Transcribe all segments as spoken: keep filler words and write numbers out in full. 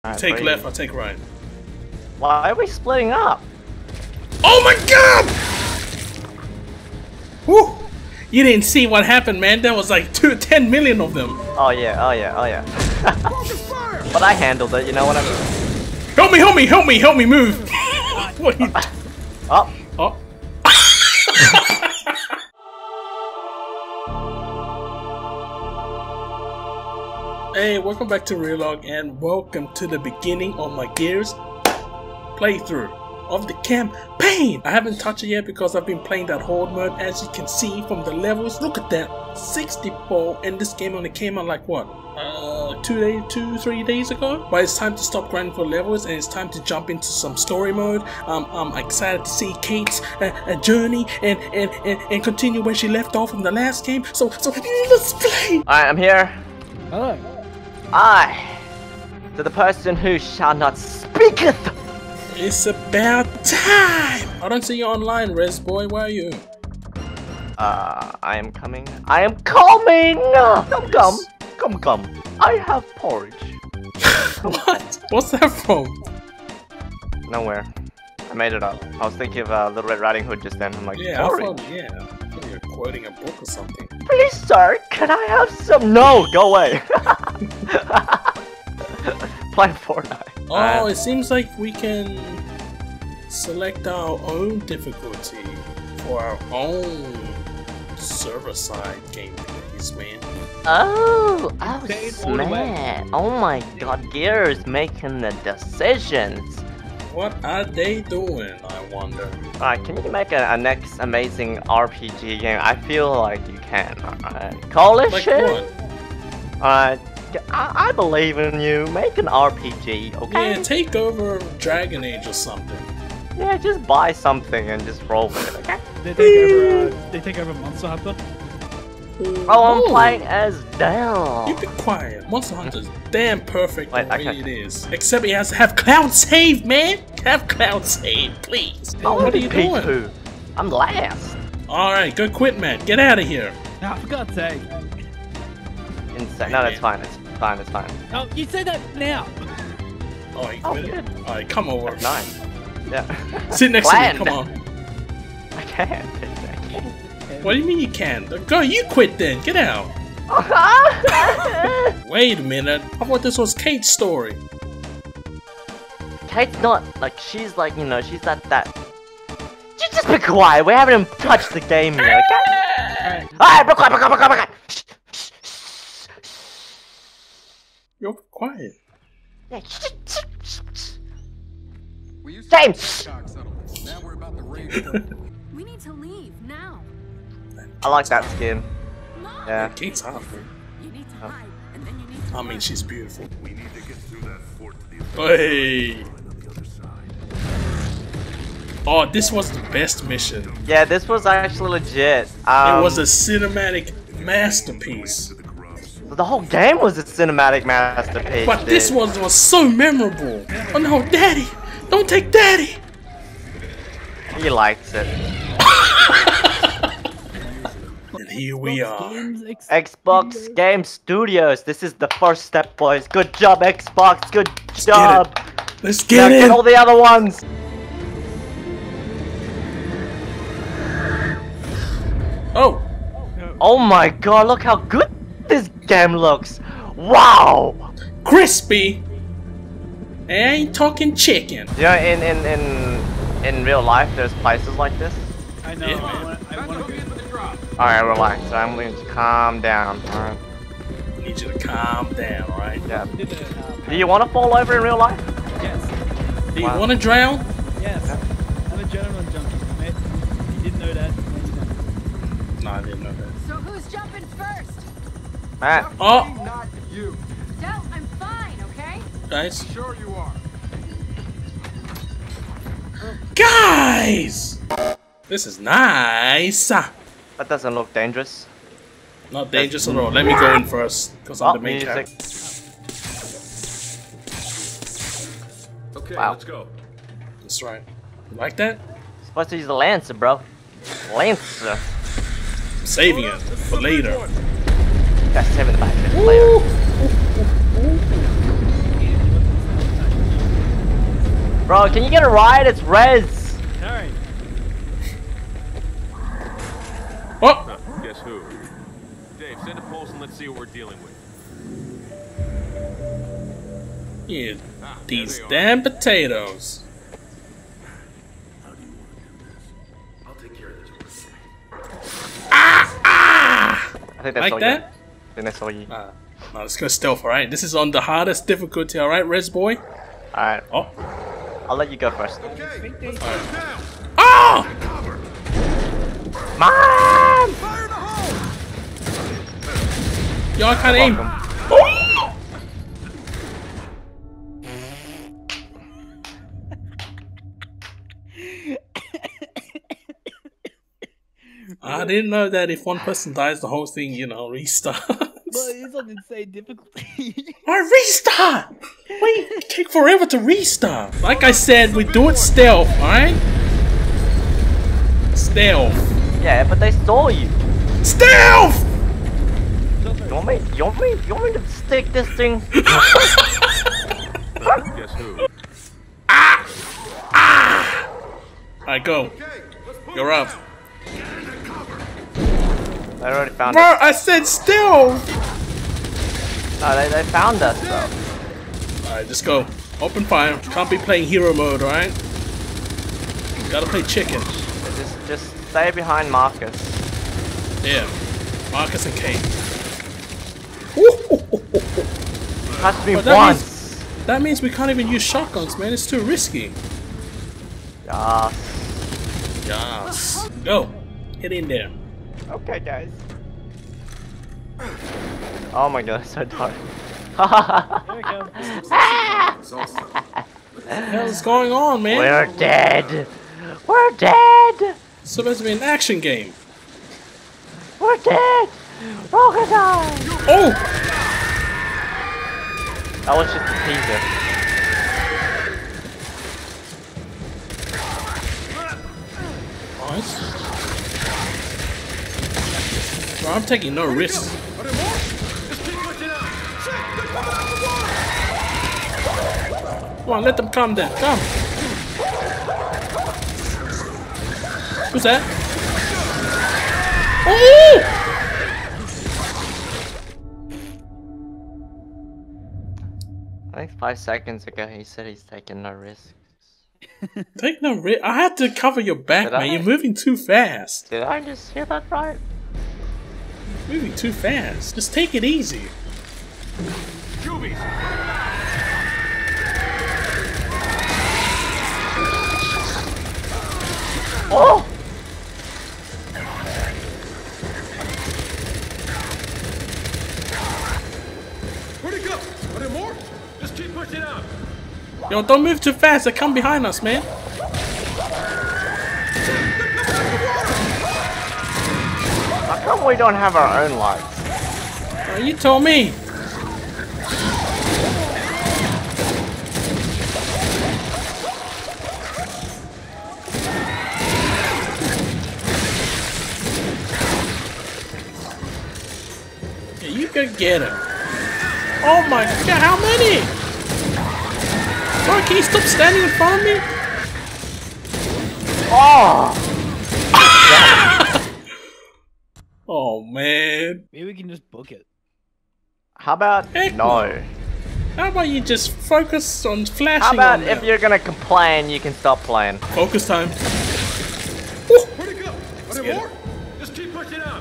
You take left, I take right. Why are we splitting up? Oh my god! Woo! You didn't see what happened, man. There was like two, ten million of them. Oh yeah, oh yeah, oh yeah. But I handled it, you know what I mean? Help me, help me, help me, help me move! What are you... Oh. Oh. Hey, welcome back to Reallog and welcome to the beginning of my Gears playthrough of the campaign. I haven't touched it yet because I've been playing that horde mode. As you can see from the levels, look at that, sixty-four, and this game only came out like what? Uh, two days, two, three days ago. But it's time to stop grinding for levels and it's time to jump into some story mode. Um, I'm excited to see Kate's uh, uh, journey and, and, and, and continue where she left off from the last game. So, so let's play. Alright, I'm here. Hello. I, to the person who shall not speaketh. It's about time. I don't see you online, Res boy. Where are you? Uh, I am coming. I am coming. Come, come, come, come. I have porridge. What? What's that from? Nowhere. I made it up. I was thinking of uh, Little Red Riding Hood just then. I'm like, yeah, porridge. I thought, yeah. I thought you were quoting a book or something. Please, sir, can I have some? No, go away. Play Fortnite. Oh, uh, it seems like we can select our own difficulty for our own server-side gameplays, man. Oh, oh, Stayed all the way. man. Oh my god, Gears making the decisions. What are they doing, I wonder? Alright, can you make a, a next amazing R P G game? I feel like you can. Alright. Coalition? Like what? Alright. I, I believe in you. Make an R P G, okay? Yeah, take over Dragon Age or something. Yeah, just buy something and just roll with it, okay? They take over. Uh, they take over Monster Hunter. Oh, I'm playing as Dell. You be quiet. Monster Hunter's damn perfect Wait, the way okay. it is. Except he has to have cloud save, man. Have cloud save, please. Oh, What are you P doing? two. I'm last. Alright, go quit, man. Get out of here. Now, for God's sake. Insane. No, that's fine. It's fine. It's fine. Oh, you say that now. Oh, he Oh, quit it? good. Alright, come over. That's nice. Yeah. Sit next Bland. to me, come on. I can't. What do you mean you can? Go, you quit then. Get out. Wait a minute. I thought this was Kate's story. Kate's not like she's like you know she's not that. You just be quiet. We haven't even touched the game yet. Okay? Alright. Alright, be quiet, be quiet, be quiet, be quiet. Shh, shh, shh. You're quiet. Yeah, shh, shh, shh, shh. We used to James. Cock settlements. Now we're about to raid. We need to leave now. I like that skin. Mom! Yeah. Kate's hot, man. You need to hide, and then you need to I mean, she's beautiful. We need to get through that fort to the Hey. on the other side. Oh, this was the best mission. Yeah, this was actually legit. Um, It was a cinematic masterpiece. To the grubs. The whole game was a cinematic masterpiece. But this dude. one was so memorable. Oh no, Daddy! Don't take Daddy! He likes it. And here we are. Games ex- Xbox Game Studios. This is the first step, boys. Good job, Xbox. Good job. Let's Now get get in! all the other ones. Oh! Oh my god, look how good this game looks. Wow. Crispy! I ain't talking chicken. You know, in in in in real life, there's places like this. I know. Yeah. I want. I Time to want hook to in for the drop. All right, relax. I'm going to calm down. All right. I need you to calm down, right? Yeah. do the. Uh, Do you want to fall over in real life? Yes. Do you Wow. want to drown? Yes. I'm a gentleman junkie, mate. You didn't know that. No, I didn't know that. So who's jumping first? Matt. Oh! Not you. Del, I'm fine, okay? Guys. Sure you are. Guys! This is nice! That doesn't look dangerous. Not dangerous at all. Let me go in first, because I'm Oh, the main music. character. Okay, Wow. let's go. That's right. You like that? Supposed to use the Lancer, bro. Lancer. I'm saving it for later. That's saving the back for later. Bro, can you get a ride? It's Rez. Alright. Oh! Huh, guess who? Dave, send a pulse and let's see what we're dealing with. Yeah, Ah, there these they are. damn potatoes. How do you want to do this? I'll take care of this. I think that's Like all that? you. I think that's all you. Uh, no, let's go stealth, alright? This is on the hardest difficulty, alright, Rez boy? Alright, Oh. I'll let you go first. Okay, let's go down. Oh! Cover. Mom! Fire in the hole. Yo, I can't aim. Welcome. Oh! I didn't know that if one person dies, the whole thing, you know, restarts. But it's on insane difficulty. Alright, restart! Wait, it take forever to restart. Like I said, we do it stealth, alright? Stealth. Yeah, but they stole you. Stealth! You want me? You want me? You want me to stick this thing? Guess who? Alright, go. Okay, let's pull You're it up. down. They already found Bro, us. I said stealth! No, they, they found us though. Alright, just go. Open fire. Can't be playing hero mode, alright? Gotta play chicken. Just, just stay behind Marcus. Yeah. Marcus and Kate. Touch me But that once. means, that means we can't even use shotguns, man. It's too risky. Yeah. Yes. Go. Get in there. Okay, guys. Oh my god, it's so dark. There we go. It's all set. What the hell is going on, man? We're dead. We're dead. It's supposed to be an action game. We're dead. Crocodile. Oh! That was just a teaser. Nice. Bro, I'm taking no risks. Are there more? Just keep pushing out. Shit, they're coming out the water. Come on, let them come then. Come. Who's that? Oh! I think five seconds ago he said he's taking no risks. Take no risk. I had to cover your back, Did man. I? You're moving too fast. Did I just hear that right? Moving too fast. Just take it easy. Jubies. Oh! Where'd it go? Are there more? Just keep pushing out. Yo, don't move too fast. They come behind us, man. How come we don't have our own lights? Uh, you told me. Yeah, you could get him. Oh my god, how many? Bro, can you stop standing in front of me? Oh! Oh man. Maybe we can just book it. How about Heck no? How about you just focus on flashing How about on if them? you're gonna complain, you can stop playing? Focus time. Where'd it go? Are there get more? Just keep pushing out.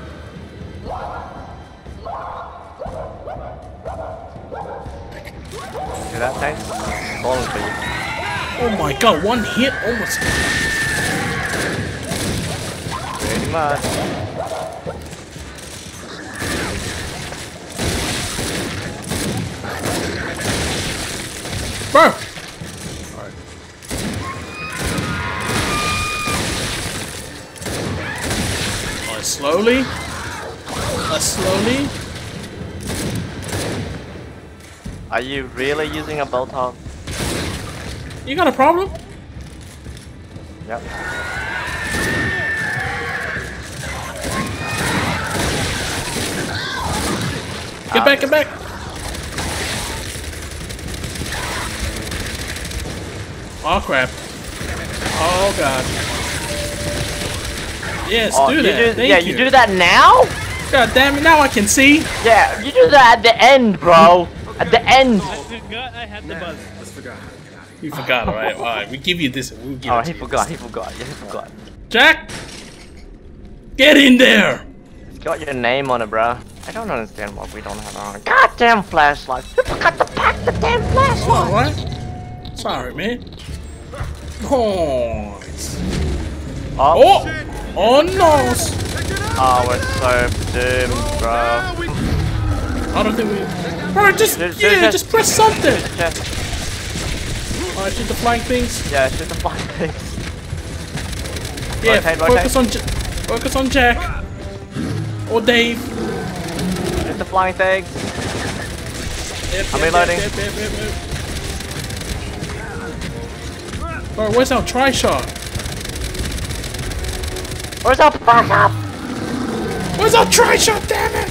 See that thing? Falling for you. Oh my god, one hit almost. Pretty much. Bro! Alright, slowly. Uh, slowly. Are you really using a bolt hog? You got a problem? Yep. Get back, get back! Oh crap. Oh god. Yes, Oh, do you that. do, Thank yeah, you. you do that now? God damn it, now I can see. Yeah, you do that at the end, bro. At the end. I forgot I had the buzz. Let's figure out how to get out of here. You forgot, alright? Alright, we give you this. We'll give Oh, it he to forgot, you. he forgot, yeah, he forgot. Jack! Get in there! It's got your name on it, bro. I don't understand why we don't have our goddamn flashlights. We forgot to pack the damn flashlight. Alright. Sorry, man. Points. Oh, Oh! Oh no! oh, we're so doomed, bro. I don't think we. Alright, just. Just- Yeah, just- just press something! Just, Alright, shoot the flying things. yeah, shoot the flying things. Yeah, Rotate, focus rotate. on. J focus on Jack. Or Dave. Shoot the flying things. Yep, I'm yep, reloading. Yep, yep, yep, yep. Alright, where's our try shot? Where's our backup? Where's our try shot, damn it?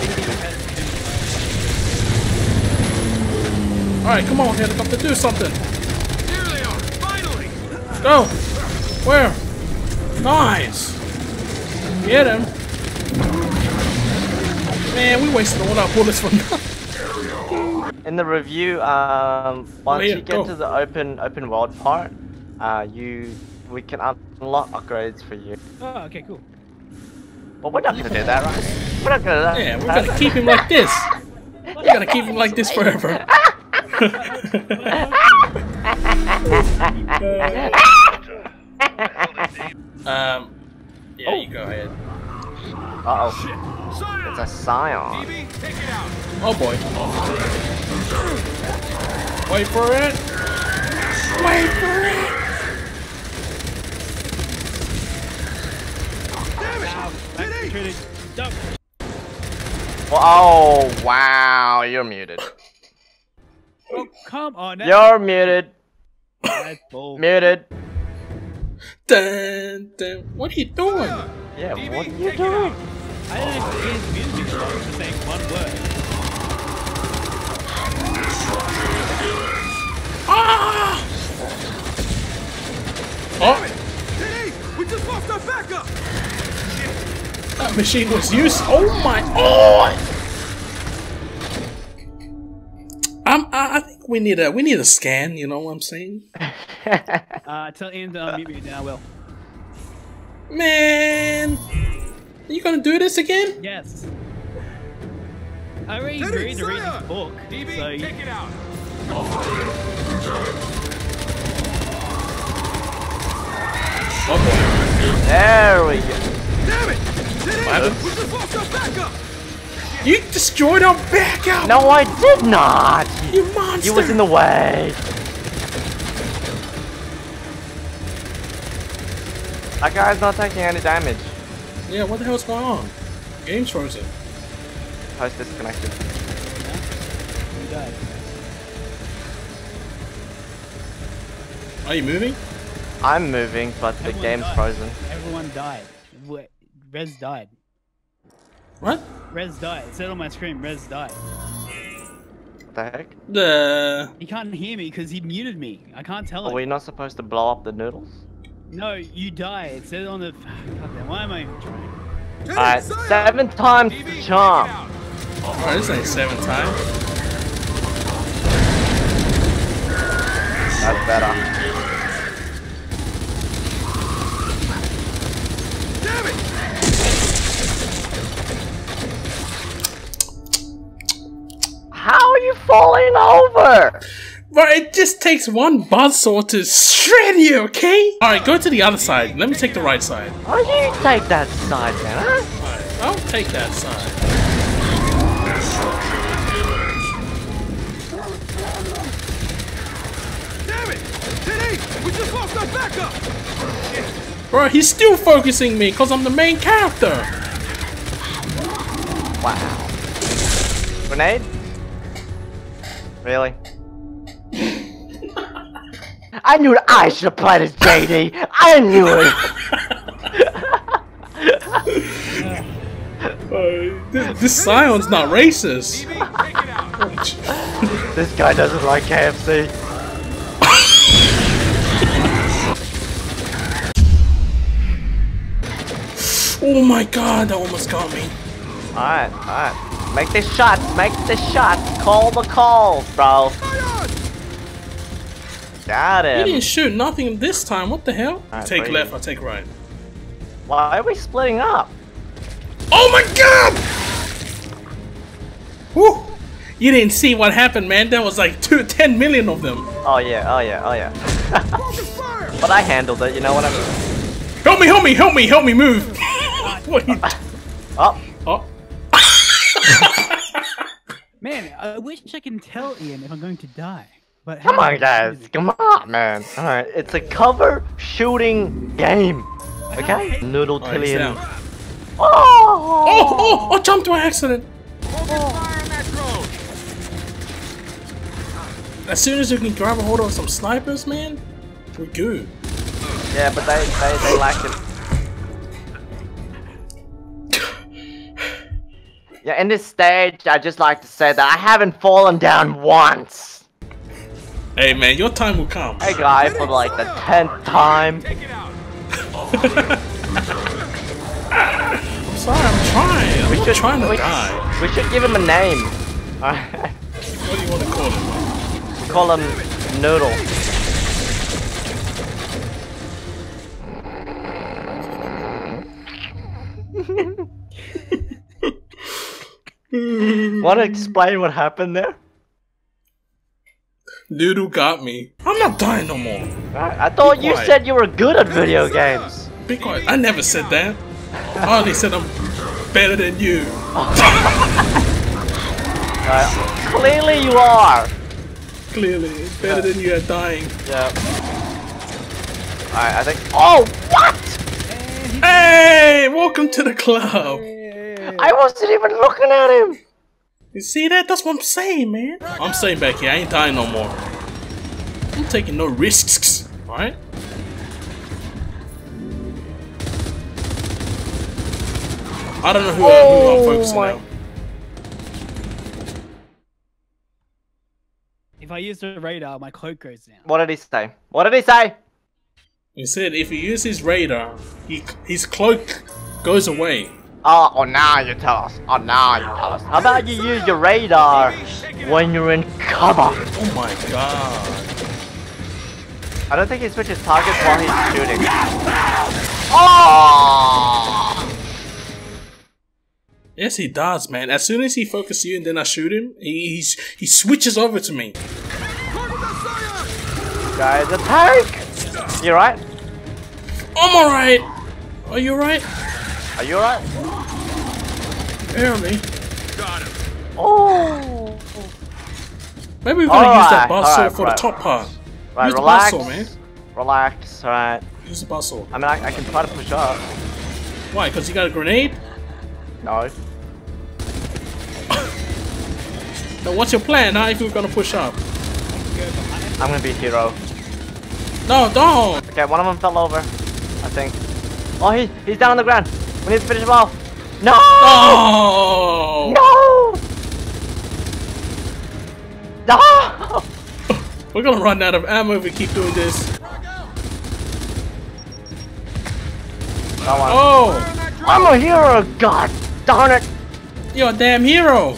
Alright, come on, helicopter, do something. Here they are, finally! Go! Where? Nice! Get him! Man, we wasted all our bullets for nothing. In the review, um, once here, you get go. to the open open world part, uh, you we can unlock upgrades for you. Oh, okay, cool. But we're not gonna do that, right? We're not gonna. Yeah, we're gonna keep him like this. We're gonna keep him like this forever. um, yeah, you go ahead. Uh oh, Scion! it's a scion. D B, take it out! Oh boy. Wait for it. Wait for it. Damn it! Back Did he? retreating. Duck. Oh wow, you're muted. Oh, come on now. You're muted. That's bull. Muted. Dun, dun. What are you doing? Yeah, D B, what are you take it doing? out! I don't know if his music is wrong for saying one word. Ah! Oh, Did he? We just lost our backup! that machine was used. Oh my! Oh! I'm, I I think we need a we need a scan. You know what I'm saying? Uh, tell Ian to unmute me now, Will. Man, are you gonna do this again? Yes. I already Did agreed he? to read Scion! this book, D B, so you- take it out! Oh boy! There we go. Damn it! Did he? happened? We just lost our backup! You destroyed our backup. No, I did not. You monster! You was in the way. That guy's not taking any damage. Yeah, what the hell's going on? Game's frozen. Host disconnected. you died. Are you moving? I'm moving, but the Everyone game's died. frozen. Everyone died. Wait, Rez died. What? Rez died. It said on my screen, Rez died. What the heck? The He can't hear me because he muted me. I can't tell Are him. we not supposed to blow up the noodles? No, you die. It said on the. Goddamn, why am I even trying? Did he? Alright, Scion! seven times D B, the take it charm. out! oh, this ain't seven times. That's better. Damn it! How are you falling over? But it just takes one buzzsaw to shred you, okay? Alright, go to the other side. Let me take the right side. Why do you take that side, man? Huh? Alright, I'll take that side. Damn it! Did he? We just lost our backup! Bro, he's still focusing me because I'm the main character. Wow. Grenade? Really? I knew that I should have played as J D. I knew it. Uh, this, this Scion's not racist. D B, take it out! This guy doesn't like K F C. Oh my god, that almost got me. Alright, alright. Make this shot, make this shot. Call the call, bro. Got He him. didn't shoot nothing this time. What the hell? Alright, Take breathe. left, I take right. Why are we splitting up? Oh my god! Woo! You didn't see what happened, man. There was like two, ten million of them. Oh yeah, oh yeah, oh yeah. But I handled it, you know what I mean? Help me, help me, help me, help me move! What are you Oh, Oh. Man, I wish I can tell Ian if I'm going to die. But come how- on guys, come on man. Alright, it's a cover shooting game. Okay? Noodle Alright, he's Tillian. down. Oh! Oh, oh, I jumped to an accident. As soon as you can grab a hold of some snipers, man, we're good. Yeah, but they, they, they lack it. Yeah, in this stage, I just like to say that I haven't fallen down once. Hey, man, your time will come. Hey guy, for like the tenth time. I'm sorry, I'm trying. I'm We not should, trying to we, die. we should give him a name. Alright. What do you want to call it? Call him Noodle. Want to explain what happened there? Noodle got me. I'm not dying no more. I, I thought Be you quiet. said you were good at video games. Be quiet. I never said that. I only said I'm better than you. Uh, clearly you are. Clearly, better than you at dying. Yeah. Alright, I think. Oh, what? Hey, welcome to the club. I wasn't even looking at him. You see that? That's what I'm saying, man. I'm staying back here. I ain't dying no more. I'm taking no risks, alright? I don't know who, uh, who I'm focusing my- on. If I use the radar, my cloak goes down. What did he say? What did he say? He said if he uses his radar, he, his cloak goes away. Oh, oh, now you tell us. Oh, now you tell us. How about you use your radar when you're in cover? Oh my god. I don't think he switches targets while he's shooting. Oh! Yes, he does, man. As soon as he focuses you and then I shoot him, he he's, he switches over to me. Guys, attack! You alright? I'm alright. Are you alright? Are you alright? Barely. Oh! Maybe we're gonna use that Alright, buzz saw alright, for right. the top part. Right, Use the relax. buzz saw, man. Relax, alright. Use the buzz saw. I mean, I, I can try to push up. Why? Because you got a grenade? No. Now what's your plan, huh, if you're gonna push up? I'm gonna be a hero. No, don't! Okay, one of them fell over. I think. Oh, he, he's down on the ground. We need to finish him off. No! Oh! No! No! We're gonna run out of ammo if we keep doing this. Come on. Oh! I'm a hero, god darn it! You're a damn hero!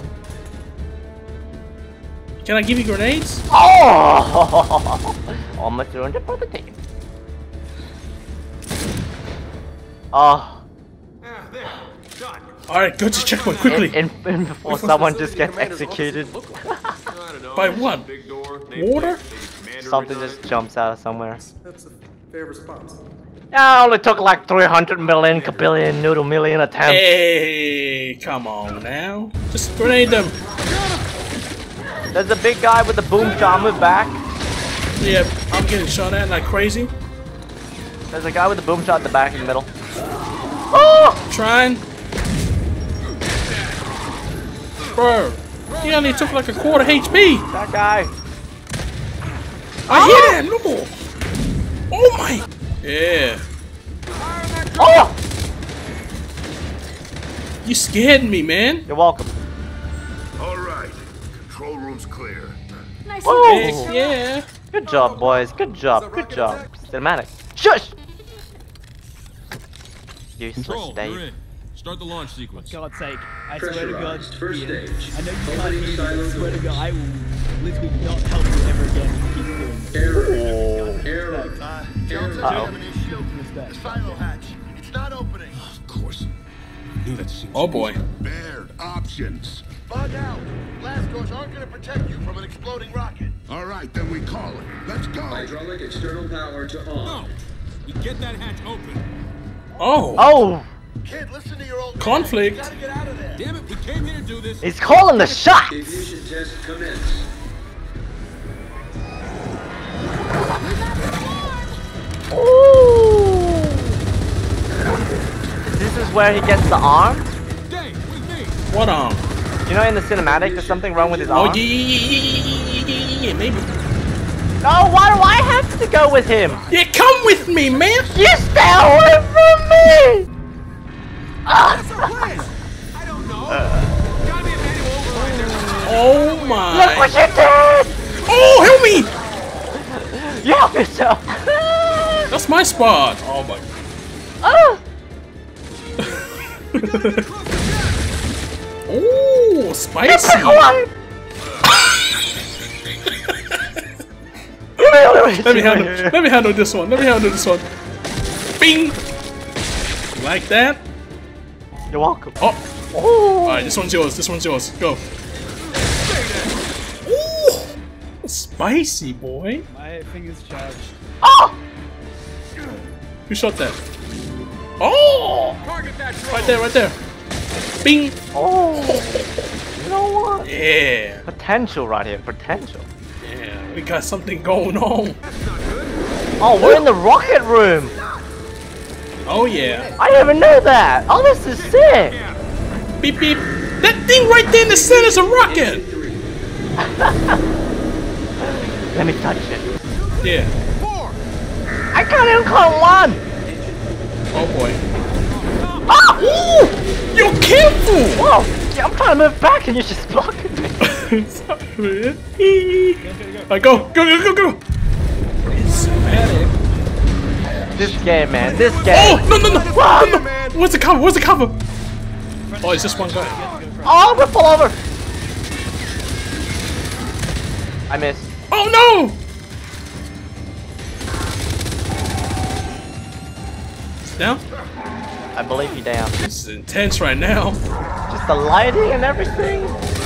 Can I give you grenades? Oh! Almost ruined it for the team. Oh. Alright, go to checkpoint quickly! In, in, in before someone just gets executed. By what? Water? Something just jumps out of somewhere. That's a fair response. Yeah, it only took like three hundred million, kabillion, noodle million attempts. Hey, come on now. Just grenade them. There's a big guy with the boom shot move back. Yeah, I'm getting shot at like crazy. There's a guy with the boom shot in the back in the middle. Oh! Trying. Bro, he only took like a quarter H P. That guy. I hit him, look. Oh my. Yeah. Oh! You scared me, man. You're welcome. All right. Control room's clear. Nice Oh. and Heck yeah. Good job, boys. Good job. Good job. Cinematic. Shush! Useless Control, you're Dave. in. Start the launch sequence. For God's sake, I swear to God, Pressurized. First Ian, stage. I know you can't Opening hear me, but I silos swear to of God, I will literally not help you ever again if you keep doing this. Error. Error. Uh, Delta, Uh-oh. we have an issue. Respect. The silo hatch. It's not opening. Of course. I knew that seemed Oh boy. Baird, options. Bug out. Blast doors aren't going to protect you from an exploding rocket. All right, then we call it. Let's go. Hydraulic external power to No! on. You get that hatch open. Oh. Oh! Kid, listen to your old man. Conflict. You gotta get out of there. Damn it, we came here to do this. He's calling the shots! Diffusion test commence. Ooh! This is where he gets the arm? Dave, with me. What arm? You know in the cinematic there's something wrong with his Oh arm? yeah, yeah, yeah, yeah, yeah, yeah, maybe. No, why do I have to go with him? Yeah, come with me, man. You stay away from me! What's our plan? I don't know. Gotta be a manual override there. Oh my. Look what you did! Oh, help me! You help yourself! That's my spot. Oh my. Ah! Oh, spicy. Let me handle. Let me handle this one. Let me handle this one. Bing. Like that. You're welcome. Oh. Oh. All right, this one's yours. This one's yours. Go. Ooh, spicy boy. My finger's charged. Oh! Who shot that? Oh, Target that drone. right there, right there. Bing. Oh! You know what? Yeah. Potential right here. Potential. Yeah. We got something going on. Oh, we're in the rocket room. Oh yeah. I didn't even know that. Oh, this is sick. Beep beep. That thing right there in the center is a rocket. Let me touch it. Yeah. I can't even count one. Oh boy. Ah! Ooh! Yo, careful! Whoa! Yeah, I'm trying to move back and you're just blocking me. Sorry. Alright, go, go, go, go, go! This game, man. This game. Oh, no, no, no! no, no. Where's the cover? Where's the cover? Oh, it's just one guy. Oh, I'm gonna fall over. I missed. Oh no! It's down? I believe you down. This is intense right now. Just the lighting and everything.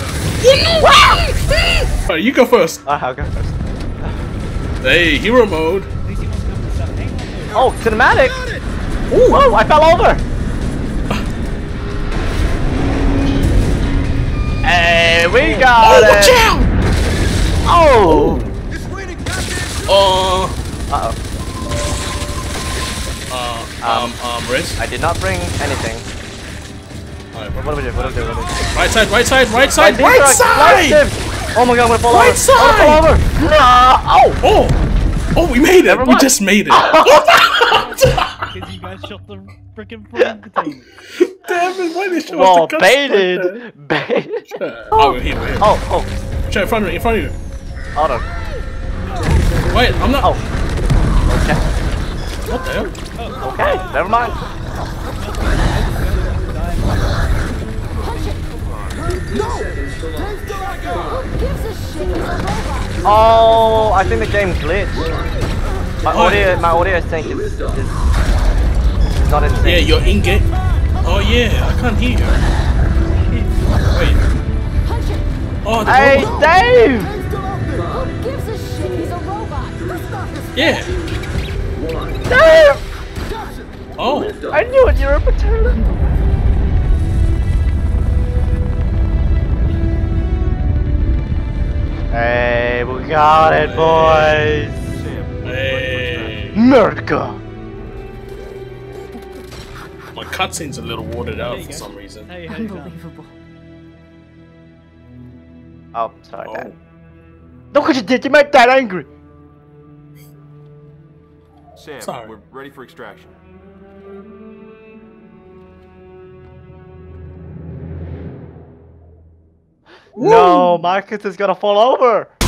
Alright, you go first. Oh, I'll go first. Hey, hero mode. At least he wants to come to stuff. Hang on, dude. Oh, cinematic. Ooh, whoa, I fell over. Hey, we got Oh, it. watch out! Oh. Uh, Uh oh. uh, um, um, Riz. I did not bring anything. Alright, What do we do? What do we do? What do we do? right side, right side, right side, These right are side! explosive. Oh my god, I'm gonna fall Right over. side. I'm gonna fall over. No. Oh. Oh! Oh, we made it! Never We mind. just made it! Because you guys shot the freaking plane container. Damn it, why did you show Whoa, us the cuts baited. Baited. like that? Oh, we're here, we're here. Oh, oh. Try in front of me, in front of you. Hold on. Wait, I'm not. Oh. Okay. What the hell? Okay. Never mind. Seconds to launch. Who gives a shit? He's a robot. Oh, I think the game glitched. My What? audio, my audio sync is, is, is not in sync. Yeah, you're in game. Oh yeah, I can't hear you. Wait. Punch it. Oh, the Hey, robot. Dave! Who gives a shit? He's a robot. Yeah. One. Dave! Oh. I knew it, you're a potato. Hey, we got it, boys. Hey. America. My cutscene's a little watered out There you for go. some reason. Hey, how you doing? Unbelievable. Oh, sorry, Oh. Dad. Look what you did. You made Dad angry. Sam, Sorry. we're ready for extraction. No, Marcus is gonna fall over.